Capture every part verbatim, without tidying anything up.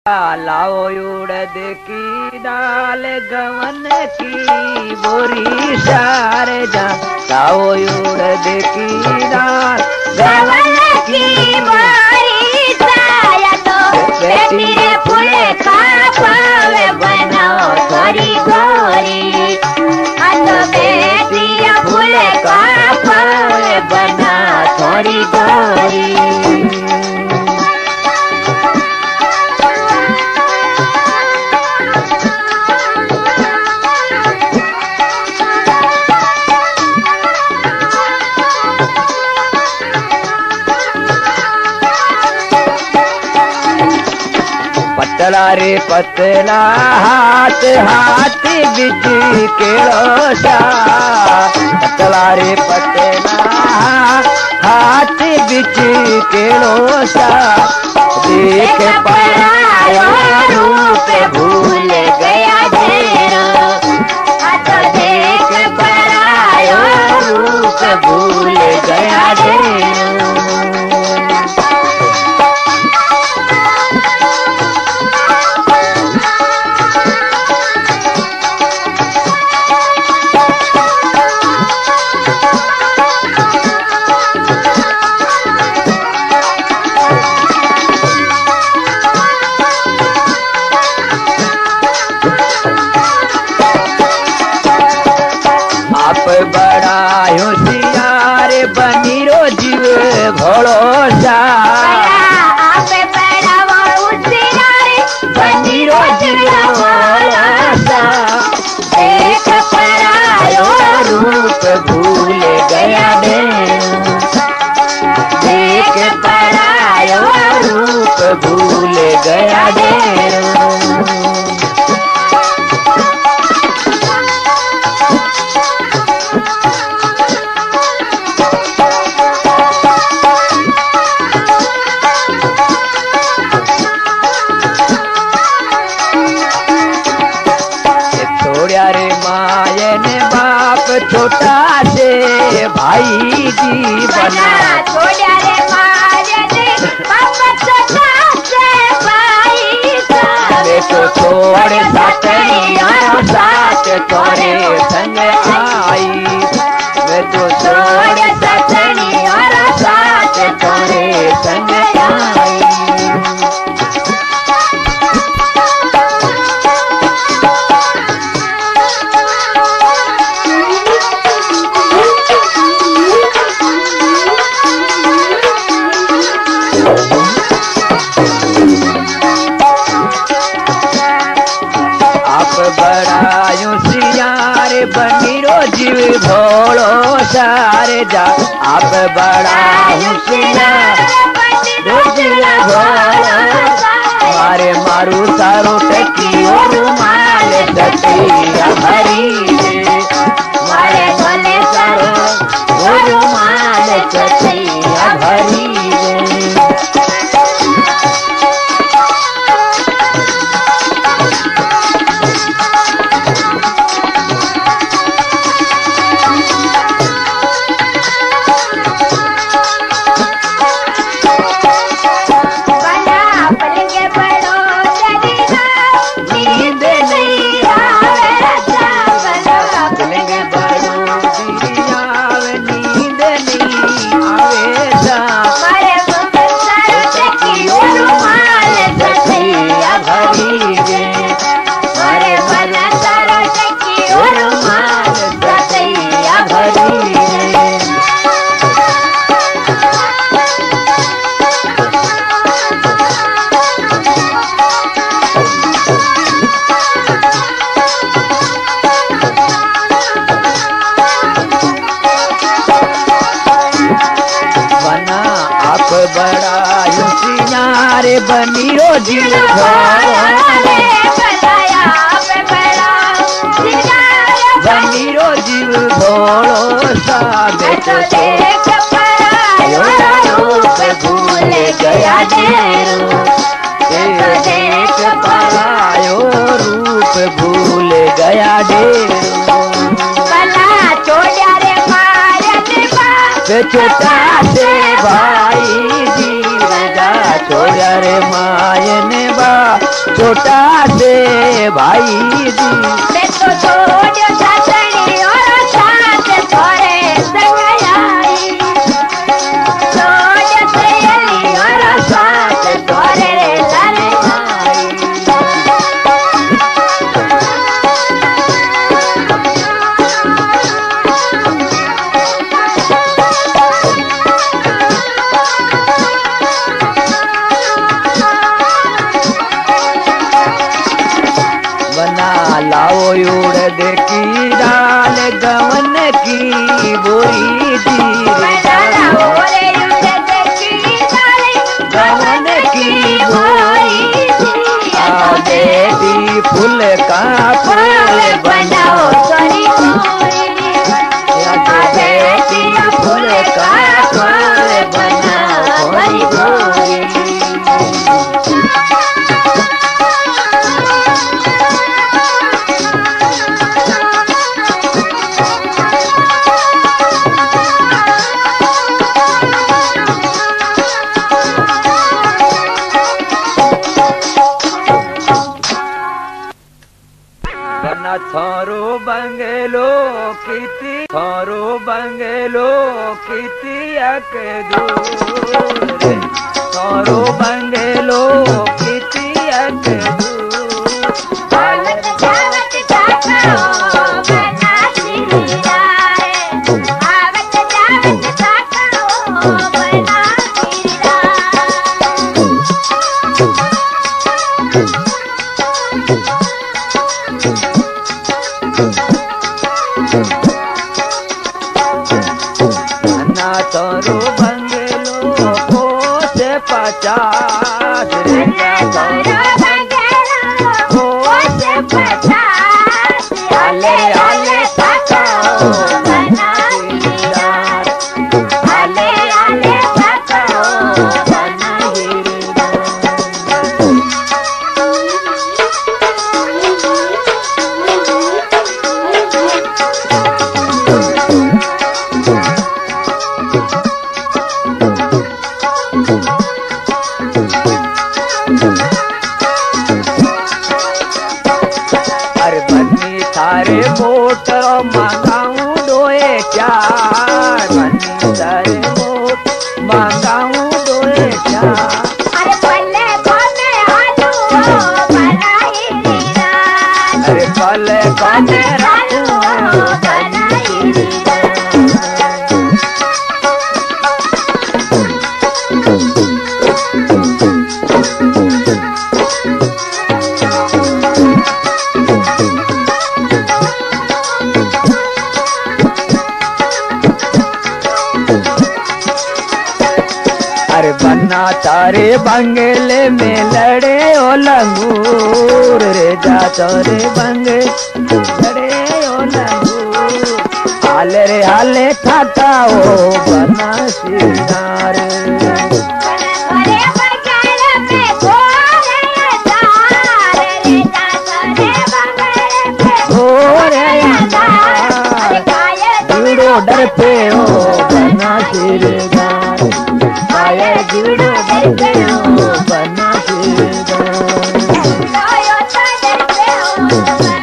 लाओ उड़द की डाल गवन की बोरी सारे जा। लाओ उड़द की डाल गवन की बोरी साया तो बेटी रे फूल का पावे बनाओ थोड़ी गोरी। आ तो बेटी रे फूल का पावे बना थोड़ी गोरी। पतला रे पतला हाथ हाथ बिच केड़ो सा। पतला रे पतला हाथ बिच केड़ो सा। देख परायो रूप भूल गया ढेरो। आ तो देख परायो रूप भूल गया ढेरो। बड़ा होशियार बनी रो जीव भरोसा। आप बड़ा होशियार बनी रो जीव भरोसा। देख परायो रूप भूल गया ढेरो। देख परायो रूप भूल गया ढेरो। छोटा से भाई जी बना। छोड़ा रे मारे बाबा छोटा से भाई सा। मैं तो छोड़ साथी और साथ तोरे संग आई। मैं तो छोड़ साथी और साथ तोरे संग आई। बनी रो जीव भोलो सारे जा। आप बड़ा होशियार रो जीव भोलो। मारे मारू सारो टकी और माल टकिया भरी। मारे भले सारो और माल टकिया भरी। बड़ा होशियार बनी रो जीव बनी रो जीव भोलो सा। तो देख परायो रूप भूल गया ढेरो। देख परायो रूप भूल गया ढेरो। भला छोड़ा रे मारे बाप छोटा से भाई जी। छोड़ा रे मायने बा छोटा से भाई जी मैं तो छोड़ो सासड़ी और सास तोरे संग आई छोड़ सहेली और सास तोरे लड़ आई बना लाओ उड़ देखी डाल गवन की बोरी जी बना ओरे उड़ देखी डाल गवन की बोरी आ बेटी फूल का फूल बनाओ सरी गोरी बेटी फूल का फूल बनाओ सरी गोरी बना थारो बंगलो किती थारो बंगलो किती अक दूर थारो बंगलो किती अक दूर आवत जावत ताकाओ बना सिराए आवत जावत ताकाओ बना बना थारो बंगलो को से पचास रे तारो बंगलो को से पचास आले आले ताकाओ बना सिराए आले आले ताकाओ बना अरे बन्नी थारे मोटर मांगाऊं दोए चार बन्नी थारे मोट मांगाऊं दोए चार अरे पल्ले कोने आलू बनाई रीरा अरे फल काने आलू बनाई रीरा अरे बन्ना तारे बंगले में लड़े ओ लंगूर रे जा तारे बंगे लड़े ओ लंगूर हाले रे हाले ठाटा ओ बना सिनार अरे बगल में गोरे दार रे जा करे बगल में गोरे दार अरे काय जीड़ो डर पे ओ बना सिरदार आया जीड़ो डर पे ओ बना सिरदार कायो तादर पे हो बनाई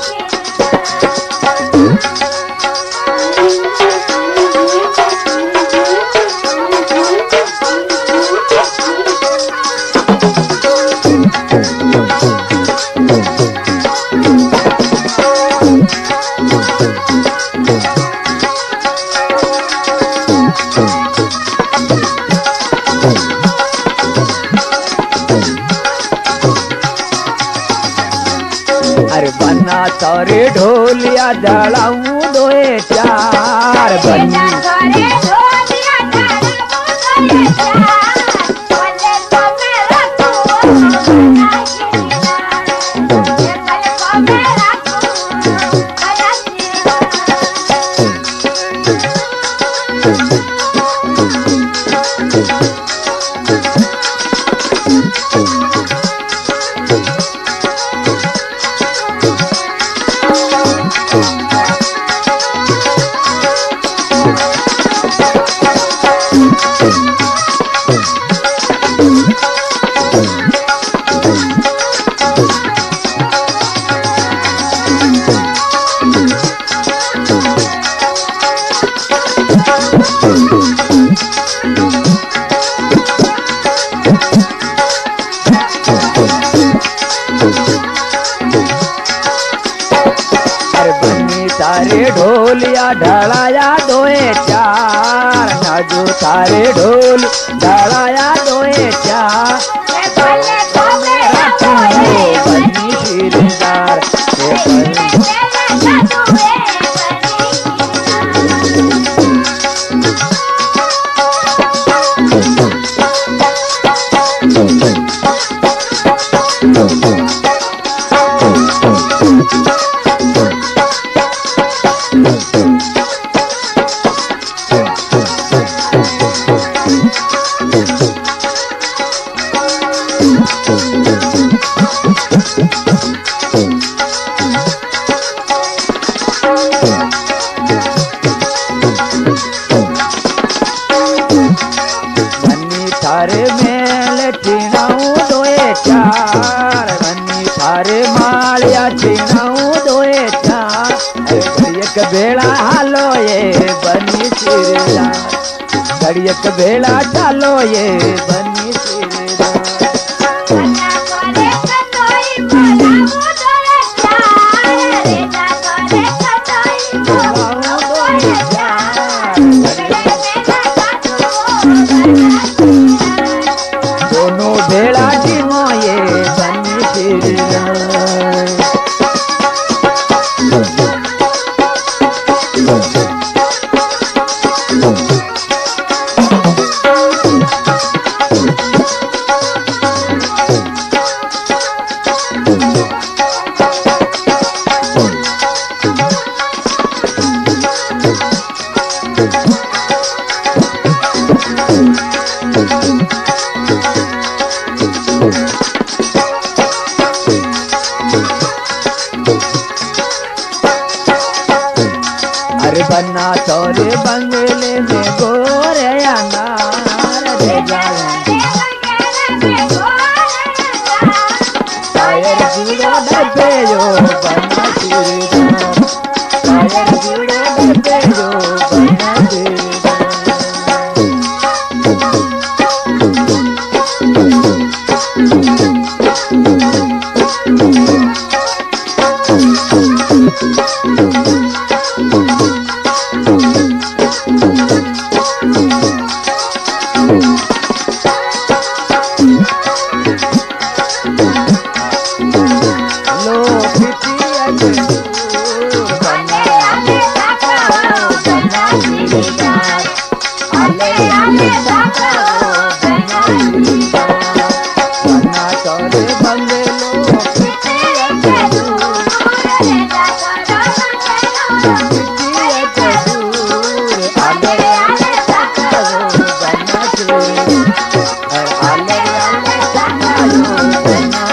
अरे बन्ना तारे ढोलिया जड़ाऊं दोए चार बन्नी करे ढोलिया तारा बोले चार बोले तो मेरा तू बनाई रीरा बोले तो मेरा तू बनाई ढोलिया ढलाया दोए चार नाजू थारे ढोल ढलाया दोए चार भले को मेरा कोई बनी शिरदार ये बनी तेरा जादू है थारे मेल चिनाऊ दोए चार बनी थारे मालिया चिनाऊ दोए चार एक बेड़ा हालो ये बनी सिरदार घड़ियक बेड़ा चालो ये बनी सिरदार बना करे कतोई बोला मुदरे चार रेजा करे कतोई बोला मुदरे चार मेरा जादू दोनों बेड़ा जिमो ये बनी सिरदार अरे बन्ना तोरे बंगले में गोरे अनार दे जाए शायर जुड़ो डबे जो बन्ना सिरदार शायर जुड़ो डबे जो बन्ना लो पिटिया जरूर बन्ना आले साकाओ बना सिरदार आले आले साकाओ बना सिरदार बन्ना तोरे बंगलो तेरा जादू रेजा करे पिटिया जरूर आले आले साकाओ बन्ना सिरदार आले आले साकाओ बन्ना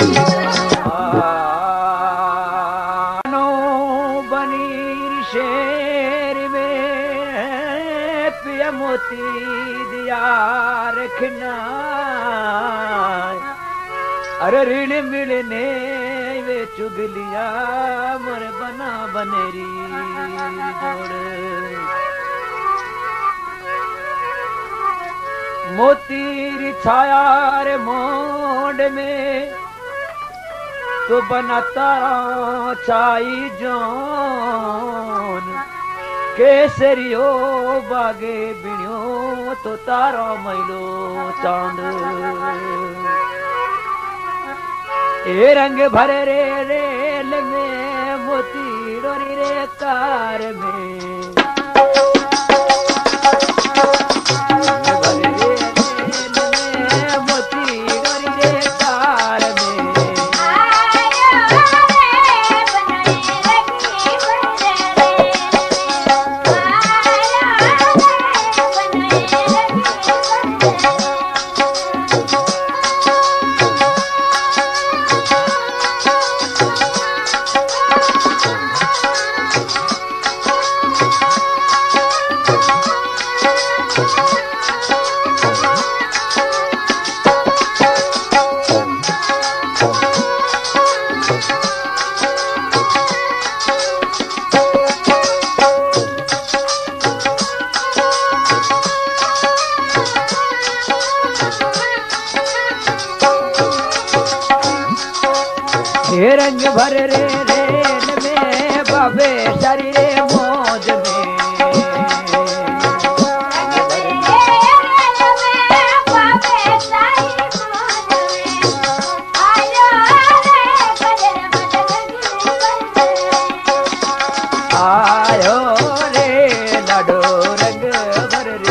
नो बनीर शेर में पिया मोती दिया रखना अरे ऋण मिलने वे चुगलिया मोर बना बनेरी जोड़ मोतीर छाया रे मोड में तो बनाता छाई जोन केसरियो बागे बिणियो तो तारो मैलो चांद ए रंग भरे रे रेल में मोती डोरी रे कार में हे रंग भर रे रेल में पावे शरीर मौज में आयो रे लाडो रंग भर रे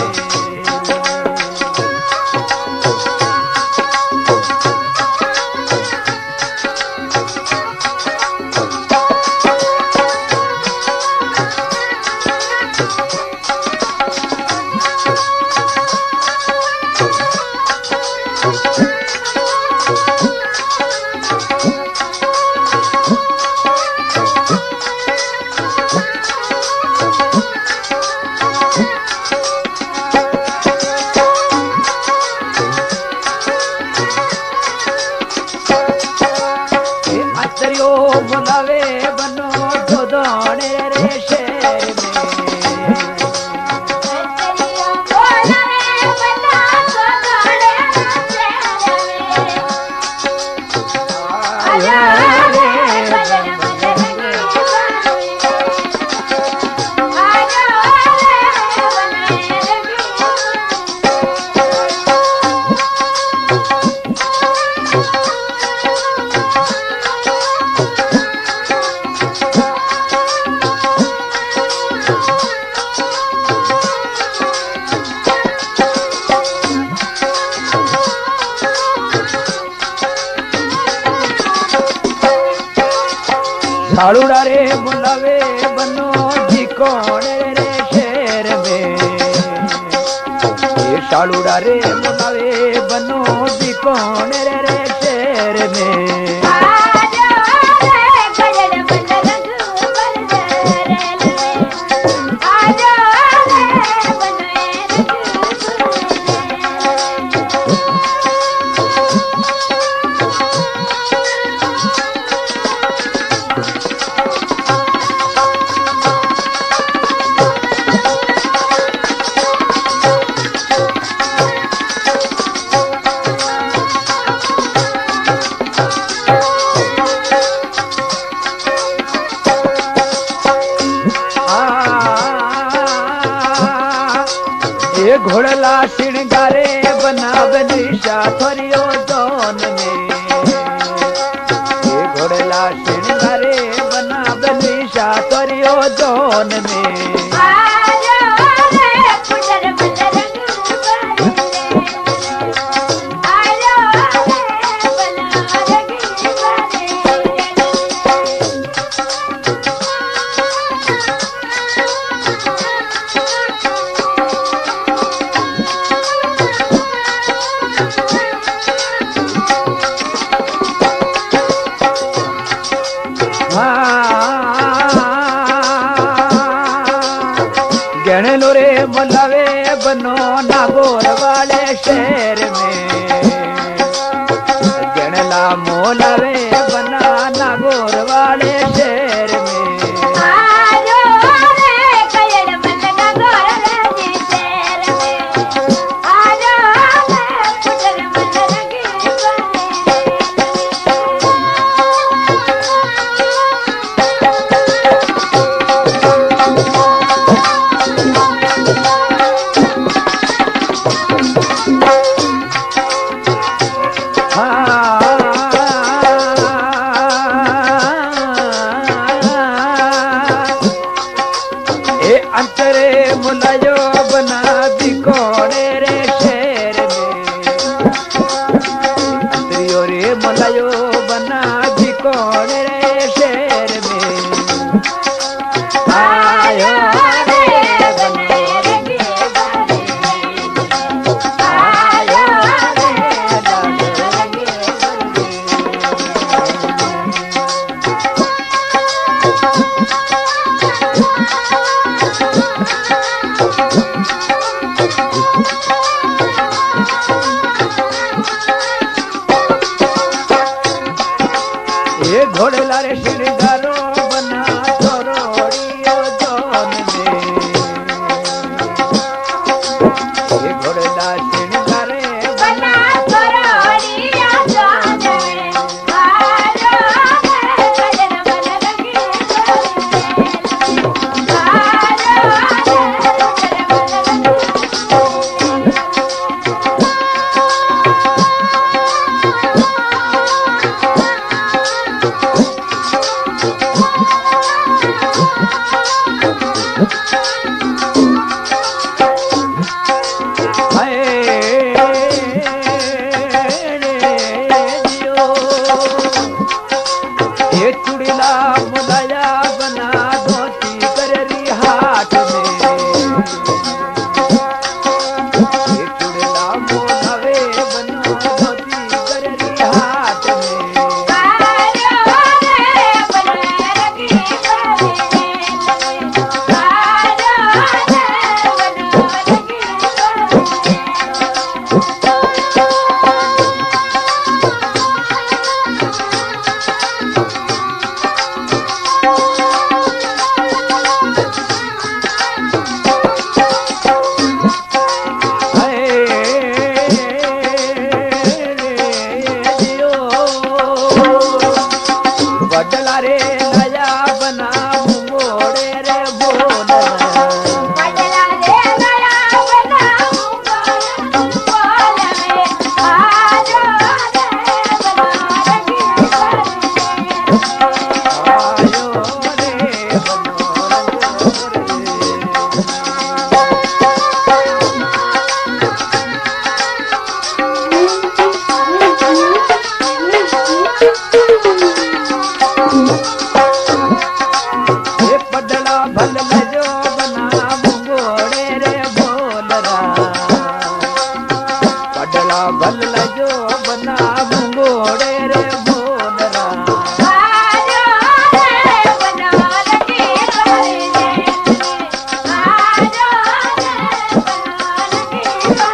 बुलावे बनो धोने रे शहर में आया रे सालूड़ा रे बुलावे बनो जी कौन रे शहर में ये सालूड़ा रे बुलावे बनो जी कौन रे शहर में ये घोड़ला श्रृंगारे बनावे निशा थोरियो दोन में ये घोड़ला श्रृंगारे बनावे निशा थोरियो दोन में गणलो रे बुलावे बनो नागौर वाले शहर में गणला मोलावे बना नागौर वाले शहर में अंतरे मुलायो बना दी कोने रे शहर में अंतरियो रे मुलायो बना दी कोने रे शहर में आयो रे बने रे आयो ये घोड़ला रे श्रृंगारो बना छोरोड़ियो जोन में ये घोड़ला श्रृंगारे बना छोरोड़ियो जोन में आलो गजन मन लगी ये पडला भल जो बना मुंगोड़े रे बोलरा पडला भल जो बना मुंगोड़े रे बोलरा आजो रे बना लगी बरने आजो रे बना लगी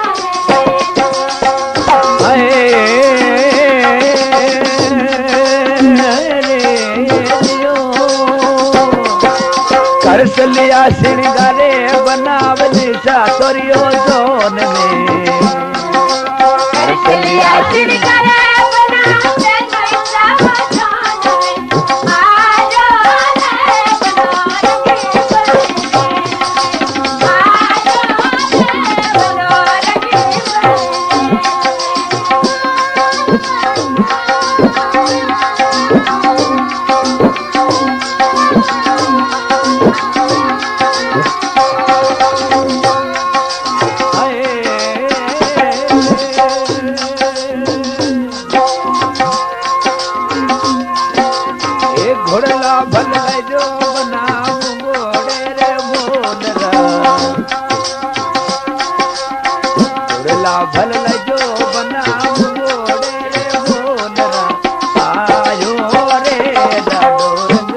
करसलिया श्रृंगारे बनावली सातोरियो जोन में करसलिया श्रृंगारे बनावली सातोरियो जोन में आजो रे बना लगी बरने आजो रे बना लगी घोड़ला भल जो बना मुंगोड़े रे बोलरा घोड़ला भल जो बना मुंगोड़े रे बोलरा आयो रे डाडो रंग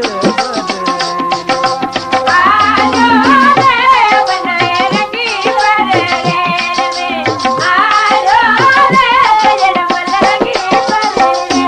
आजो रे बना लगी बरने आजो रे जन्म लगी बरने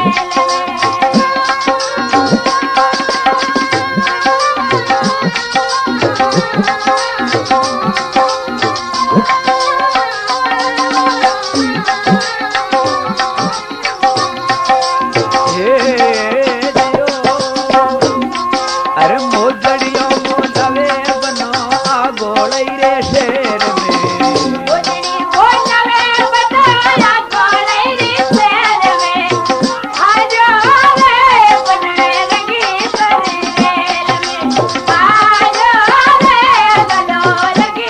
अरे मोजड़ियों मोजावे बनो आ गोलई रे शेर में मोजड़ी मोजावे बताया गोलई रे शेर में आजो रे बना लगी बरने आजो रे बना लगी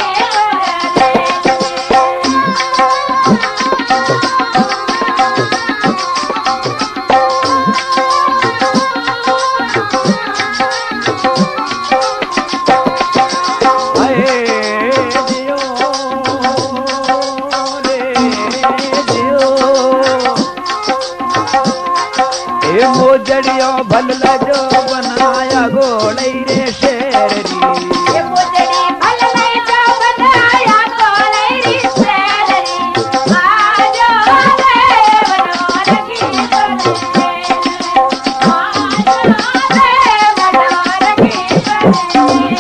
मोजड़ियों भल जो बनाया गोलई रे शेररी ये मोजड़ी भल जो बनाया गोलई रे शेररी आजो रे बना लगी बरने आजो रे बना लगी बरने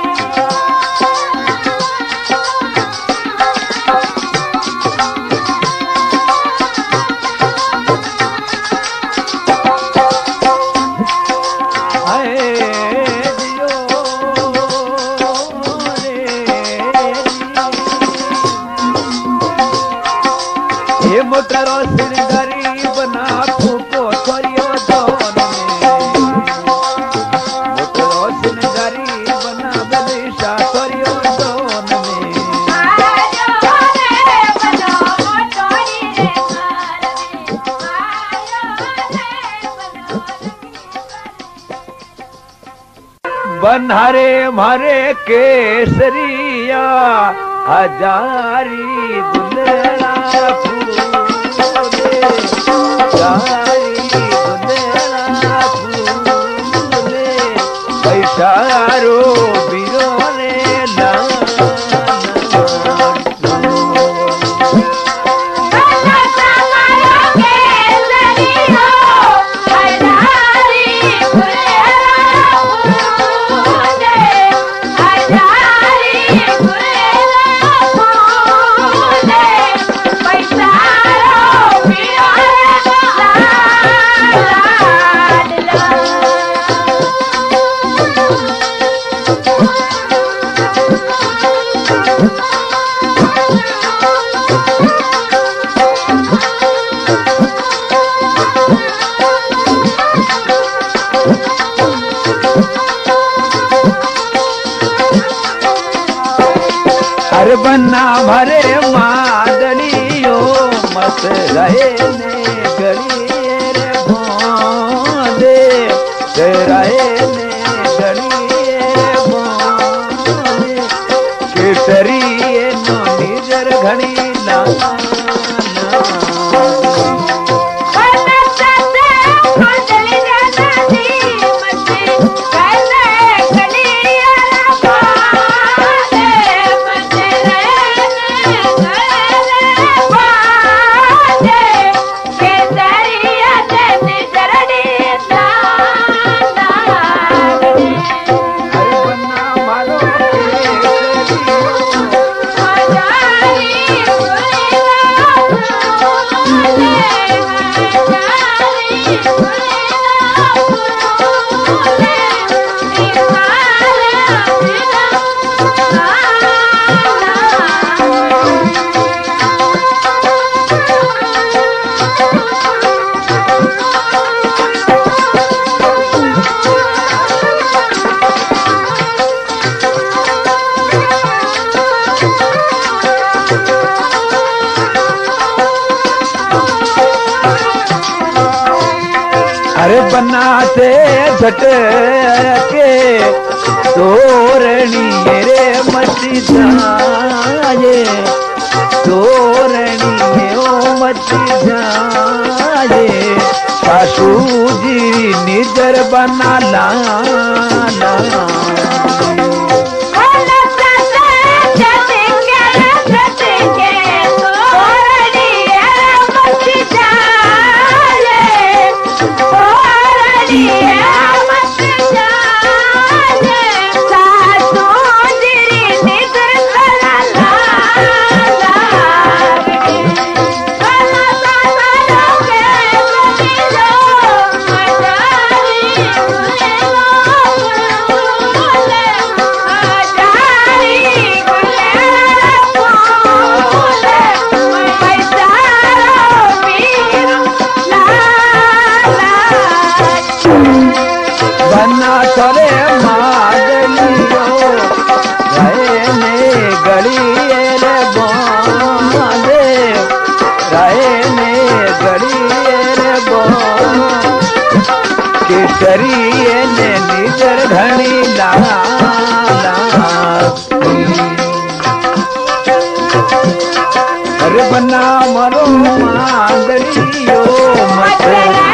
मोटरो श्रृंगारी बना फूको छोरियो जोन में मोटरो श्रृंगारी बना बलिशा छोरियो जोन में आजो रे बना मोटरी रे घर में आजो रे बना बनहरे मारे केसरिया हजारी दुलड़ा फूले हजारी दुलड़ा फूले पैसारो बीरो रे हर बन्ना भरे मादलियो मत रहे ने गली रे भोंदे अरे बनाते झट के तोरणी रे मची जाए तोरणी ओ मची जाए सासू जी निजर बना ला केसरिए ने निजर घनी ला अरे बना मरो मांगलियो मत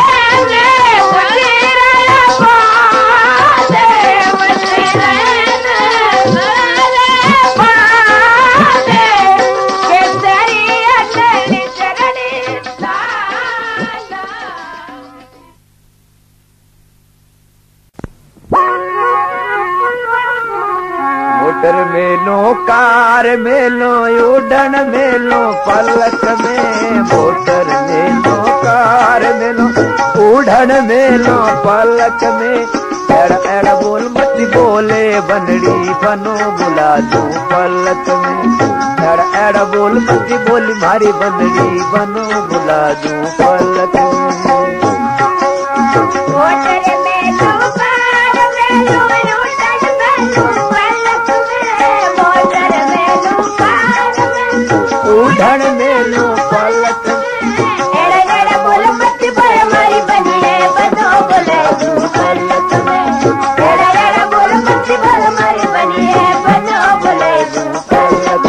मोटर मेलो कार मेलो उड़न मेलो पलक में मोटर मेलो कार मेलो उड़न मेलो पलक में एड़ा एड़ा बोल मत बोले बनड़ी बनो बुला दूं पलक में एड़ा एड़ा बोल मत बोली मारी बनड़ी बनो बुला दूं पलक में मोटर मेलो कार मेलो उड़न मेलो पलक एड़ा एड़ा बोल मत बोल मारी बनिए बनो बोले दूं पलक में एड़ा एड़ा बोल मत बोल मारी बनिए बनो बोले दूं पलक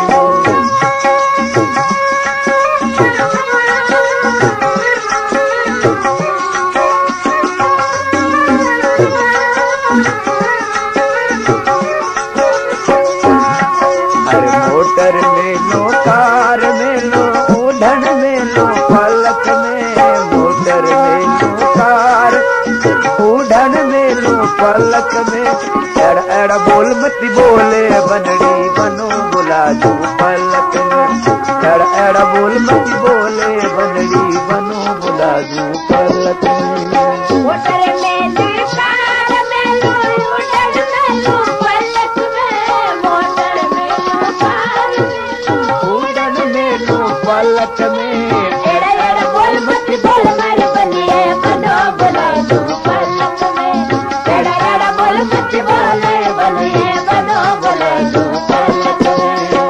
अरे मोटर मेलो कार मेलो उड़न मेलो पलक में मोटर मेलो कार उड़न मेलो पलक में एड़ा एड़ा बोल मत बोले बनड़ी बनो बुला दूं पलक में एड़ा एड़ा बोल मत बोले बनड़ी बनो बुला दूं पलक में मोटर मेलो कार मेलो उड़न मेलो पलक में मोटर मेलो कार उड़न मेलो पलक में एड़ा एड़ा बोल मत बोल मारी बनिए बनो बोले दूं पलक में एड़ा एड़ा बोल मत बोले बनिए बनो बोले दूं पलक में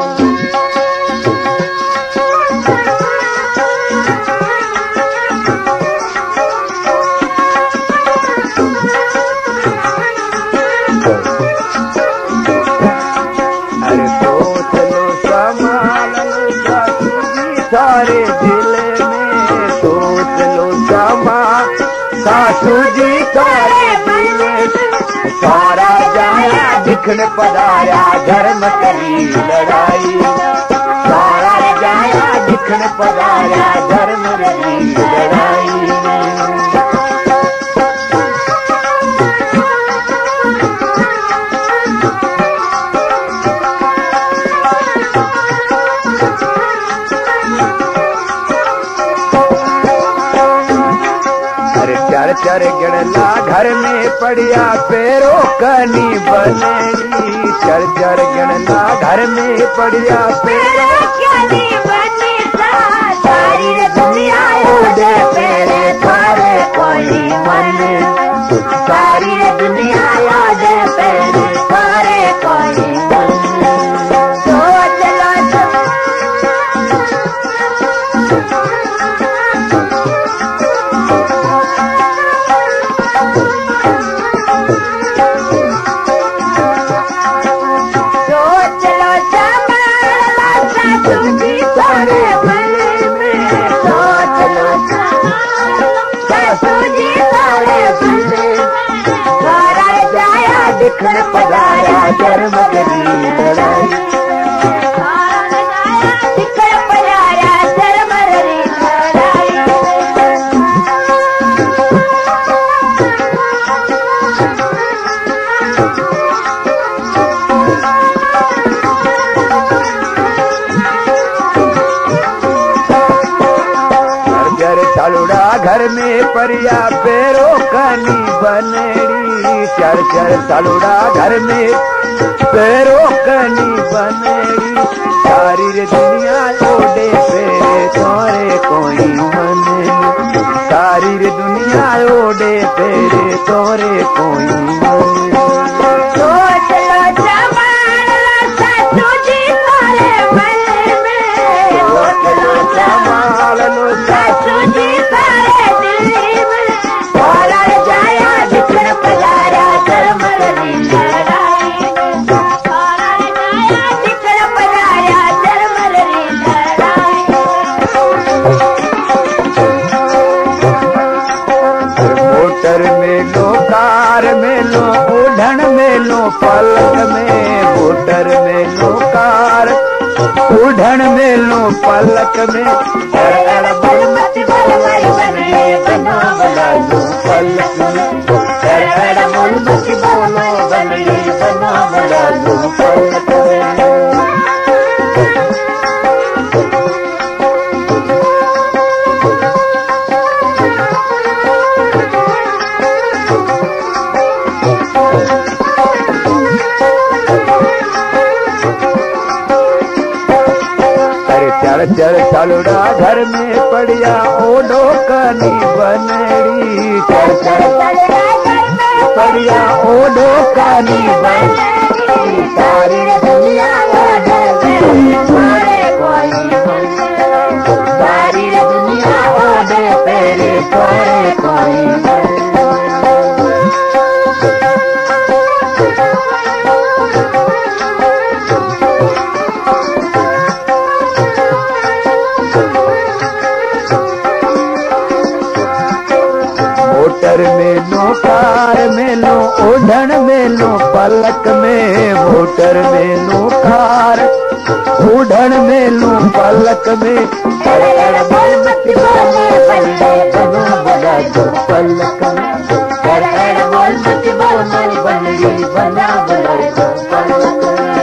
अरे सोच लो संभाल लो सासू जी सारे दिल में सोच लो संभाल सासू जी सारे दिल में सारा जाया दिखन पधाया धर्म करी लड़ाई सारा जाया दिखन पधाया धर्म करी लड़ाई चर चर गिड़ला घर में पड़िया पेरो कनी बनेगी चर चर गिड़ला घर में पड़िया पेरो कनी बनी सारी दुनिया उड़े पेरे थारे कोई मन सारी दुनिया उड़े पेरे थारे कोई मन सोच लो दिखण पधारा धर्म की लड़ाई दिखण पधारा धर्म री लड़ाई चालुड़ा घर में परिया पेरो कनी बनेड़ी चर चर चालुड़ा घर में पेरो कनी बनेड़ी सारी रे दुनिया ओडे पेरे तोरे कोई मने सारी रे दुनिया ओडे पेरे तोरे कोई मने सोच लो जमान सचू जी तारे मन में सोच लो जमान लो सचू जी तारे दिल में बोला जाया दिखण पधारा धर्म री लड़ाई बोला जाया दिखण पधारा धर्म री लड़ाई मोटर में लो कार में लो ओढ़न में लो पलक में मोटर में लो कार ओढ़न में लो पलक में अड़ बल मत बल मर बने बनो बला लो पलक में अड़ बल मत बल मर बने बनो बला लो पलक में चढ़ चढ़ चालुड़ा घर में पड़िया ओडो कनी बनेड़ी चढ़ चढ़ पड़िया ओडो कनी बनेड़ी सारी दुनिया ओडे पेरे कोई सारी दुनिया ओडे पेरे तोरे कोई मोटर में लो कार में लो ओढ़न में लो पलक में मोटर में लो कार ओढ़न में लो पलक में अड़ बल मत बोले बने बनो बला लो पलक में अड़ बल मत बोल मर बने बना बला लो पलक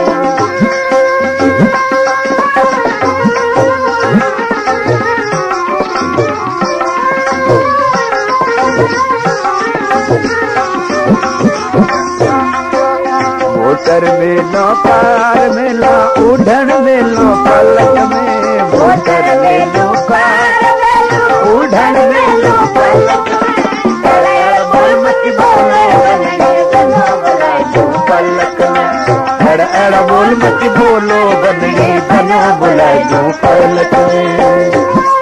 मोटर में लो कार में लो ओढ़न में लो पलक में मोटर में लो कार ओढ़न में लो पलक अड़ बल मत बोले बने बनो बला लो पलक में अड़ अड़ बोल मत बोलो बने बनो बुला दो पलक में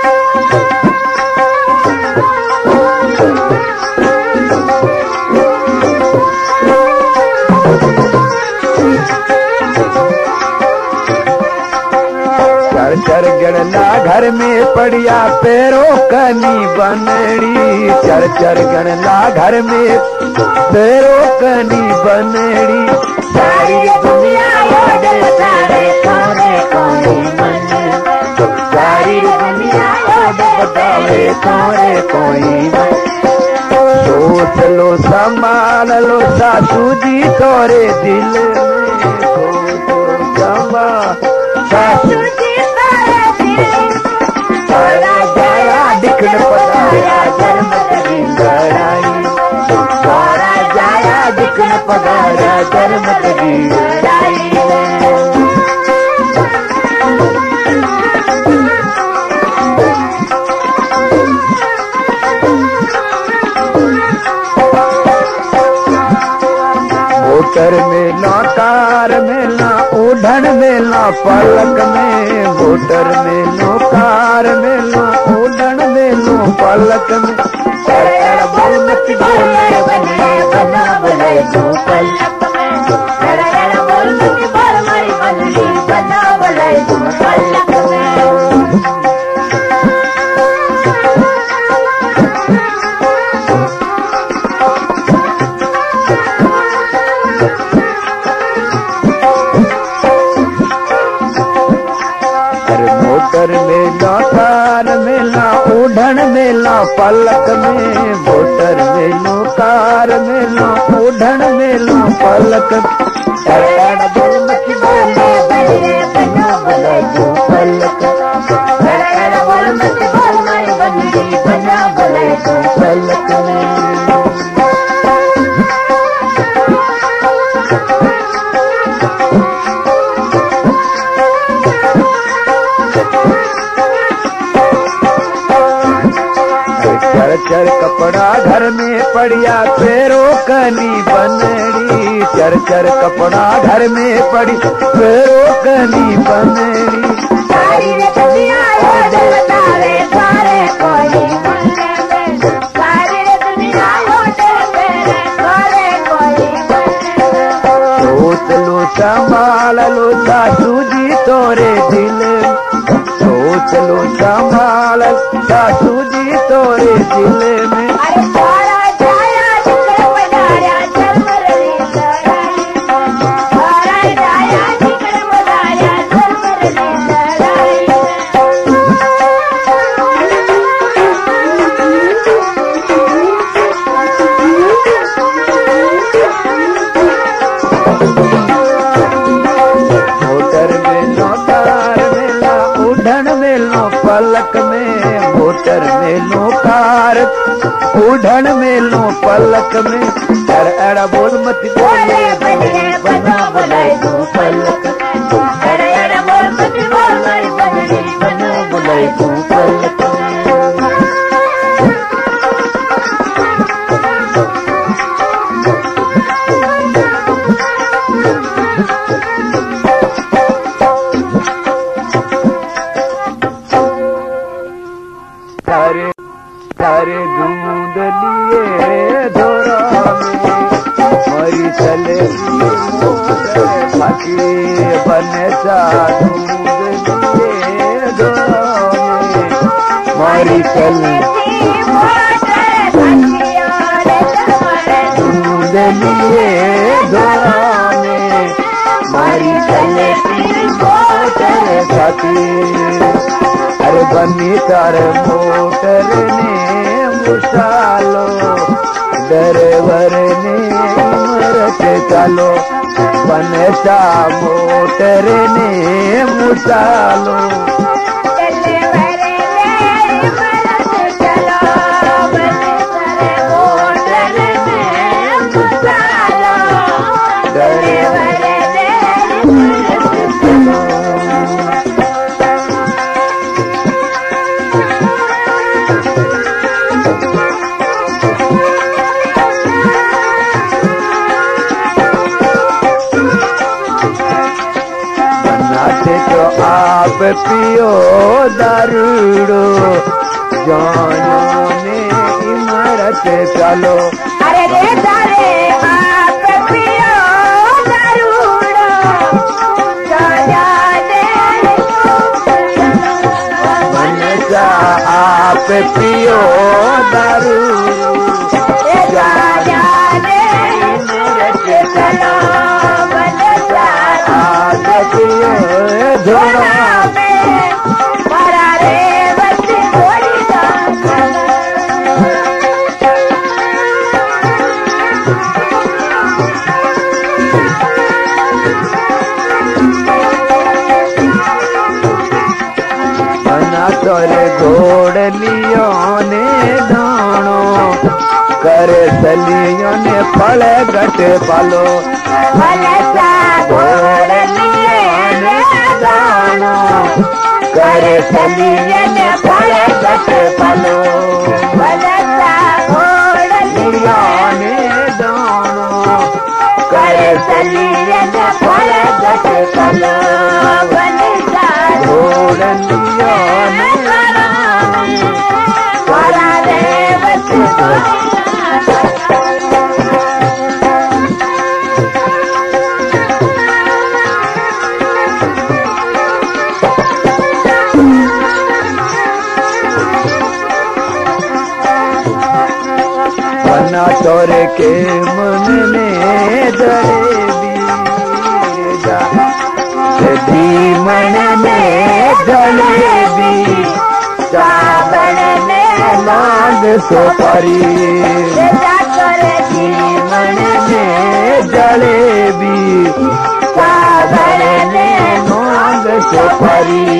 चर चर गणना घर में पड़िया पेरो कनी बनेड़ी चर चर गणना घर में पेरो कनी बनेड़ी सारी दुनिया ओडे तारे तोरे कोई मन सारी दुनिया ओडे बतावे तोरे कोई सोच लो संभाल लो सासू जी तोरे दिल में सोच संभाल सासू दिखण पधारा धर्म की लड़ाई सारा जाया दिखण पधारा धर्म की लड़ाई मोटर में ना कार में ना ओढ़न में ना पलक में मोटर में नो कार में नो ओढ़न में नो पलक में अड़ बल मत बोले बने बना बला लो पलक में अड़ बल मत बोल मर बने बना बला लो पलक में कार मेलो उड़न मेलो पलक एड़ा बोल मत बोले बनिए बनो बोले जो पलक एड़ा बोल मत बोल मारी बनिए बना बोले जो पलक चर चर कपड़ा घर में पड़िया फेरो कनी बनड़ी चर चर कपड़ा घर में पड़ी फेरो कनी बनड़ी सारी दुनिया होटल तारे सारे कोई सारी दुनिया होटल तेरे सारे कोई सोच लो संभाल लो सासू जी तोरे दिल सोच लो संभाल सासू जी तोरे दिल में अरे सारा जाया जिक्र बजाया जलमरली लड़ाई सारा जाया जिक्र बजाया जलमरली लड़ाई मोटर में नौकार मेला उड़न मेलो पलक में मोटर मेलो कार उड़न मेलो पलक में कर एड़ा बोल मत बोले बनिए बना बोले तू पलक एड़ा एड़ा बोल मत बोल मारी बनिए बना बोले तू पलक तारे तारे दूध लिए धोरा में मरी चले बाकी बने सा दूध लिए धोरा में मरी चले दूध लिए धोरा में मरी चले साथी अरे बनी तार मोटर ने मुसालो ड्राइवर ने मरत चालो बनेसा मोटर ने मुसालो तो आप पियो दारूड़ो जानो ने इमारत चलो अरे रे तारे आप पियो दारूड़ो जाने मनसा आप पियो दारूड़ो जाने इमारत चलो मनसा आप पियो धोरा में परा रे बच्ची थोड़ी बना तोरे घोड़ लियो ने दानो करे सलियों ने फल गट पालो घोड़ करे सलियन फल गट पलो बलसा घोड़ लिया ने दानो करे सलियन फल गट पलो बलसा घोड़ लिया ने दानो परा रे बच्ची बना तोरे के मन में जलेबी दी मन में जलेबी सावन में लाग सुपारी के परी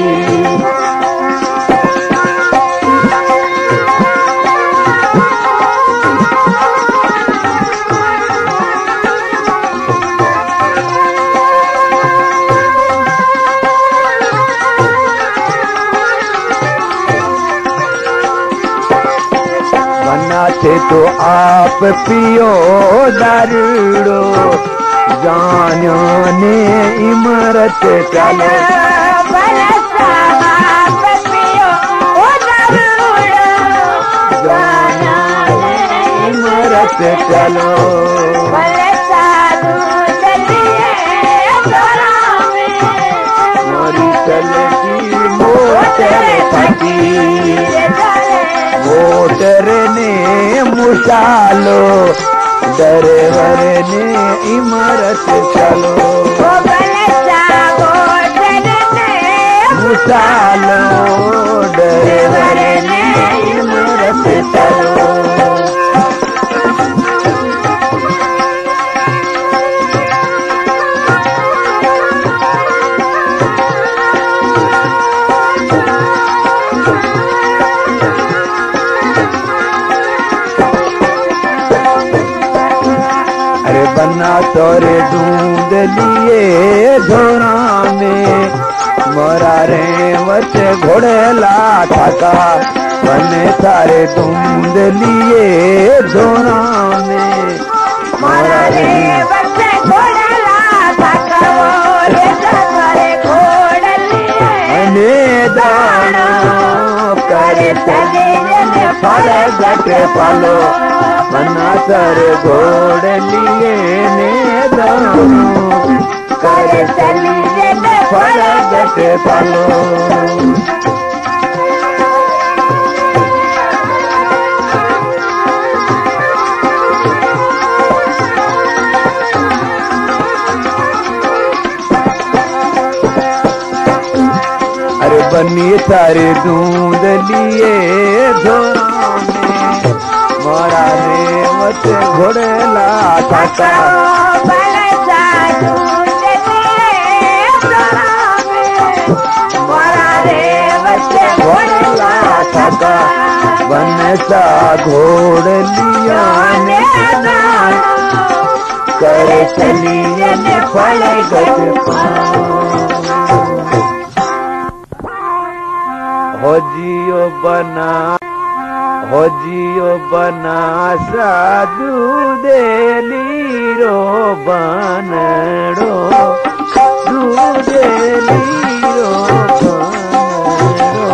बनाते तो आप पियो दारूड़ो जानो ने इमरत चलो इमरत चलो मोरी चलती मोटर फटी मोटर ने मुसालो ड्राइवर ने इमारत चलो मुसालो ड्राइवर ने इमारत चलो बना तोरे ढूंढ लिए झोरा में मोरा रे वच घोड़ेला थका बने तारे ढूंढ लिए झोरा में मोरा रे वच घोड़ेला थका रे तारे घोड़लिए दाना करे चले ने फल गट पालो बना सर घोड़ लिए ने दानो कर चलिए फल गट पालो अरे बनी सारे दूध लिए झोरा में मोरा रे मत घोड़ेला थका मोरा रे मत घोड़ेला थका बनसा घोड़ लिया ने कर चलिए ने फल गट हो जियो बना हो जियो बना साधु देली रो बनड़ो दूदेली रो बनड़ो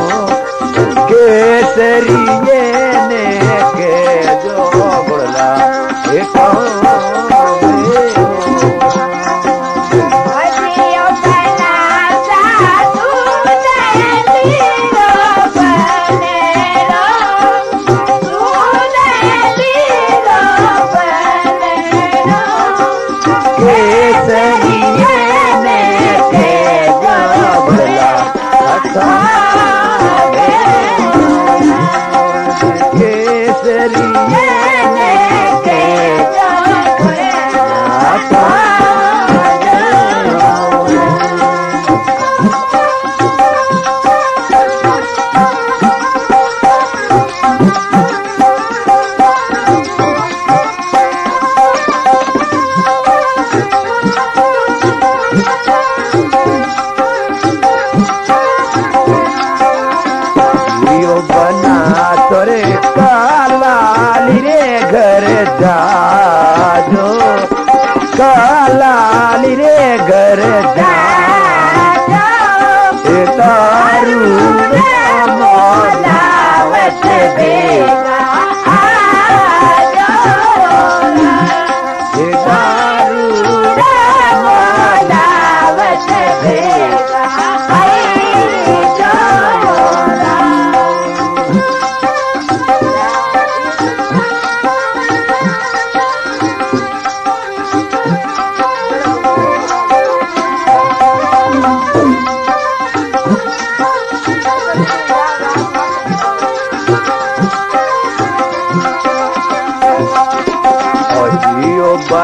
केसरिये ने के जो बोला एक कालाली रे घर जा तारू मोलावत बेगा तारू मोलावत बेगा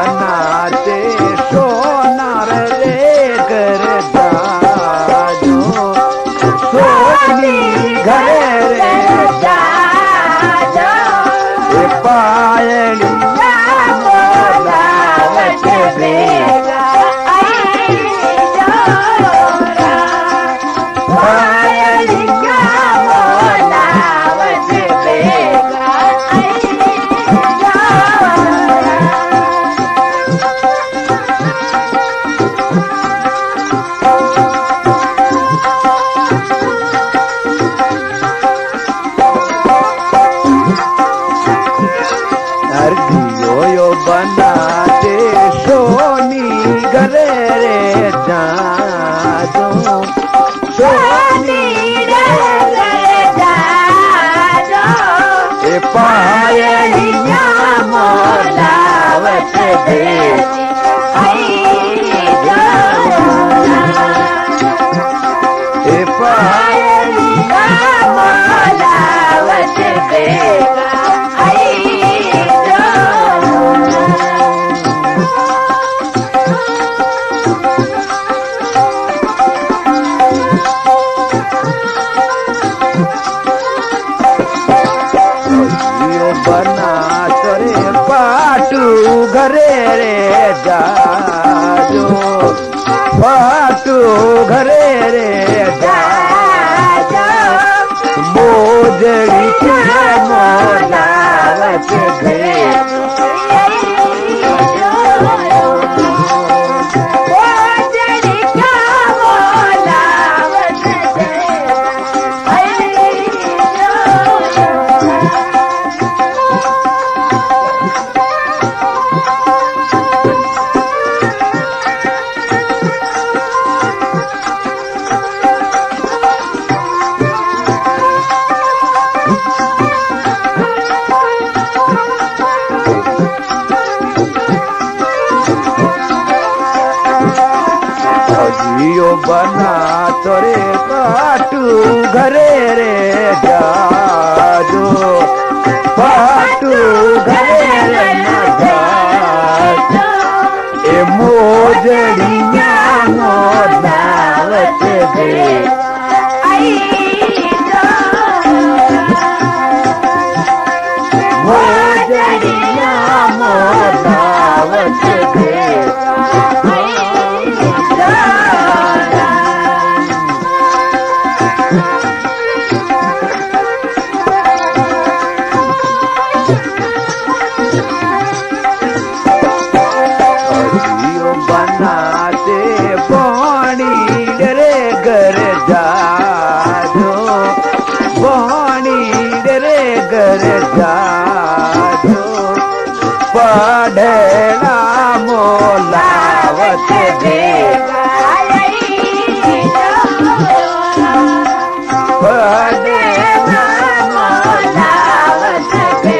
बनाते सोनार रे कर दाजो बनाते सोनी घरे रे जादू सोनी घरे जादू ए पायलिया मोलावत दे ए पायलिया मोलावत देगा बना तोरे पाटू घरे रे जाजो पाटू घरे रे जाजो मोजड़ी के मोलावत दे जियो बना तोरे पाटू घरे रे जाजो पाटू घरे रे जाजो ए मोजड़िया मोलावत दे मोजड़िया मोलावत दे बनाते पानी डरे घर जाजो पानी डरे घर जाजो पढ़ना मोलावत दे पढ़ना मोलावत दे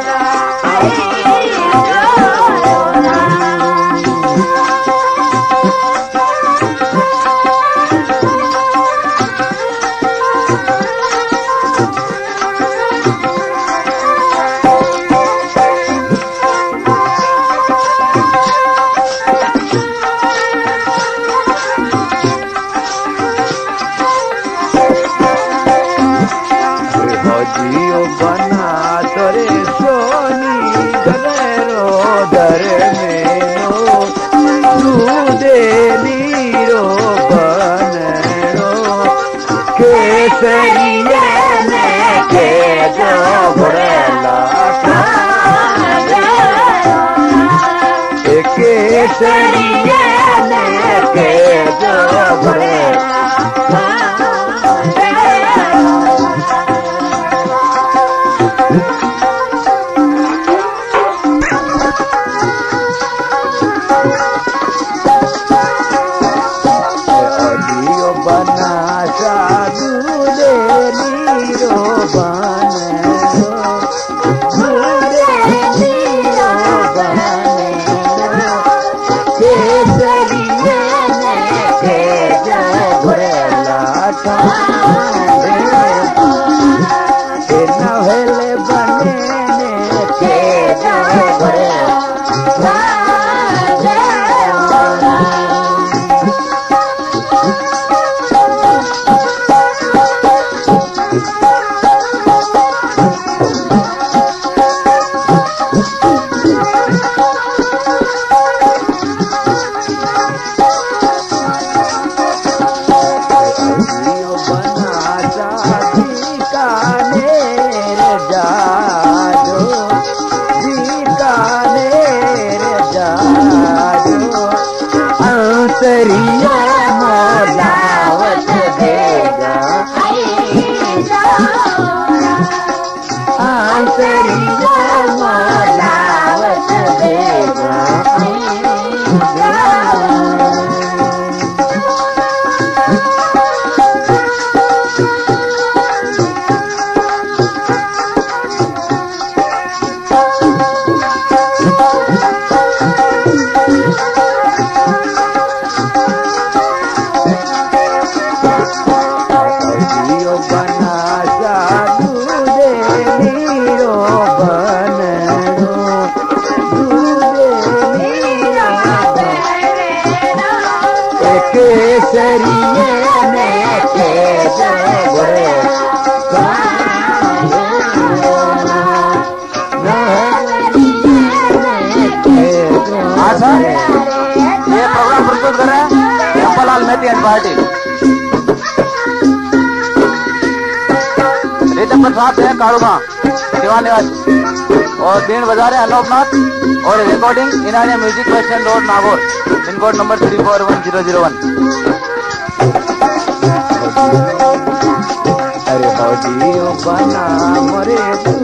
जियो बना तोरे सोनी घरो दर मेरो दूधे नीरो बनरो केसरिया ने के जो घोड़ला केसरिया ने के जो घोड़ला बना साधु ले नीरो बनो दूरे नीरो बनो केसरिया ने के जो घोड़ला के नहले बने ने के जो घोड़ला अंतरिया मोलावत देगा अंतरिया मोलावत देगा सरिये में खेत गोरे अच्छा ये प्रोग्राम प्रस्तुत कर रहे हैं Jampalal Mehti and party. Rhythm पर साथ हैं कालूगा दीवान निवास और बीन बजा रहे हैं अनोपनाथ और recording Inaniya music western road Nagaur pin code number three four one zero zero one. अरे बना मोरे